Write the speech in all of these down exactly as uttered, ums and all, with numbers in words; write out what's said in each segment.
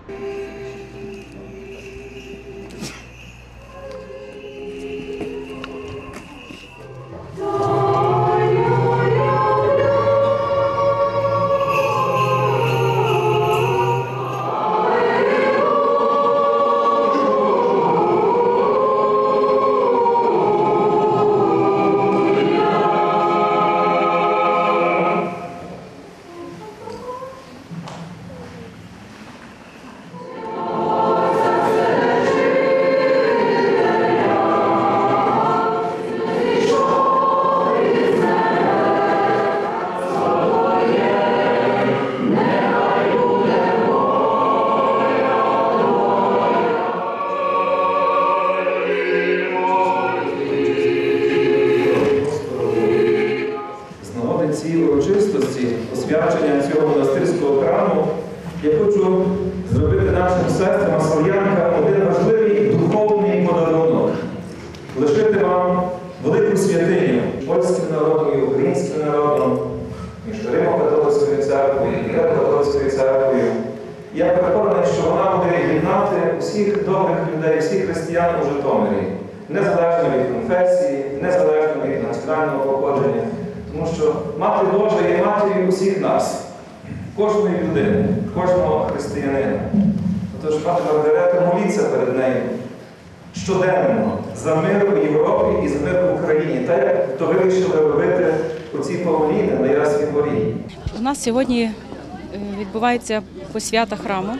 Цій урочистості освячення цього монастирського храму я хочу зробити нашим сестрам слов'янкам один важливий духовний подарунок. Лишити вам велику святиню польським народом і українським народом, між Римо-католицькою церквою і Греко-католицькою церквою. Я переконаний, що вона буде єднати усіх добрих людей, всіх християн у Житомирі, незалежно від конфесії, незалежно від національного походження. Тому що Мати Божа є матір'ю усіх нас, кожної людини, кожного християнина. Тож, Мати Маргарета, моліться перед нею щоденно за мир у Європі і за мир в Україні, так як то вирішили робити у цій Павліни на Ясні Горі. У нас сьогодні відбувається посвята храму.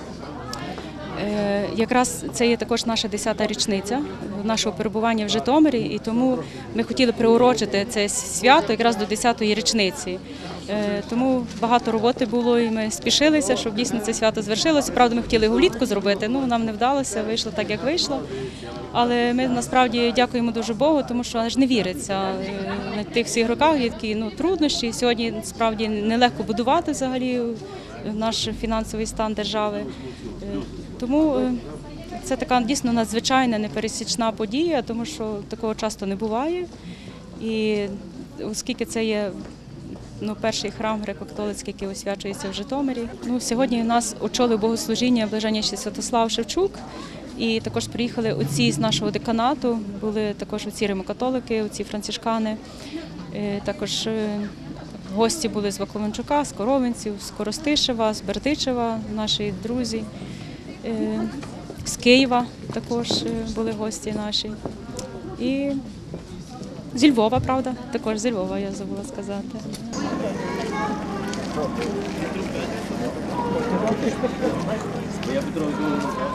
Якраз це є також наша десята річниця нашого перебування в Житомирі, і тому ми хотіли приурочити це свято якраз до десятої річниці. Тому багато роботи було, і ми спішилися, щоб дійсно це свято звершилося. Правда, ми хотіли його влітку зробити, але нам не вдалося, вийшло так, як вийшло. Але ми насправді дякуємо дуже Богу, тому що аж не віриться на тих всіх роках, є такі ну, труднощі. Сьогодні справді нелегко будувати взагалі наш фінансовий стан держави. Тому це така дійсно надзвичайна, непересічна подія, тому що такого часто не буває. І оскільки це є ну, перший храм греко-католицький, який освячується в Житомирі. Ну, сьогодні нас очолив богослужіння Блаженнійший Святослав Шевчук. І також приїхали отці з нашого деканату, були також отці Римо-католики, отці францишкани. Також гості були з Вакловенчука, з Коровинців, з Коростишева, з Бердичева, наші друзі. З Києва також були гості наші. І зі Львова, правда, також зі Львова, я забула сказати. Я